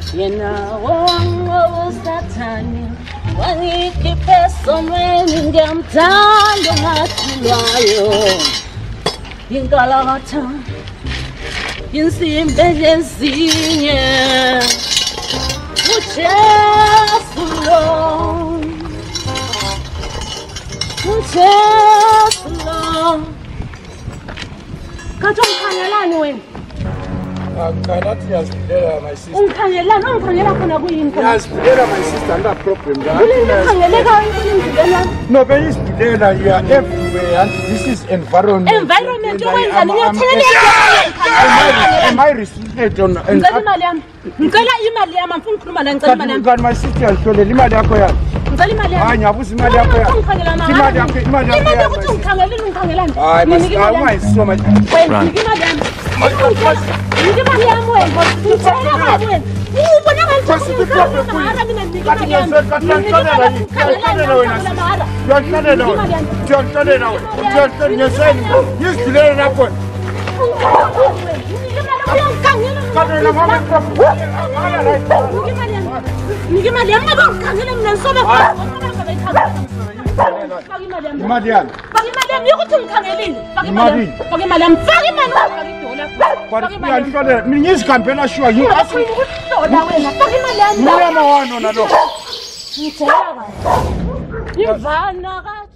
Yena wangu sathani wangikhiphe esonweni ngiyamthanda ngathulwayo inkalakatha insimbi ezinye uJesu lo kathi ungikhangelani wena Ngalathi yazibulela my sister. Ungikhangelani ungikhangela khona kuyini khona? Yazibulela my sister anda problem la. Ungikhangeleka inkinga No, beyizibulela ya everywhere and this is environment. Environment yokwenza niyothelela. Am I restricted on? Ngicela imali yami. Ngicela imali yami mfuna ukukhuluma nawe ngicela imali yami. Kanti my sister yahlolela imali yakho yakhe. Ngicela imali yami. Hayi ngiyabuza imali yakho yakhe. Imali yakho imali ukuthi ungikhangeleni ungikhangelani. Hayi ungayisoma. Wena ngike imali yami. Ngike imali yami wena. Ngicela imali wena. Ubona ngathi mahara mina ngike imali yami. Ivana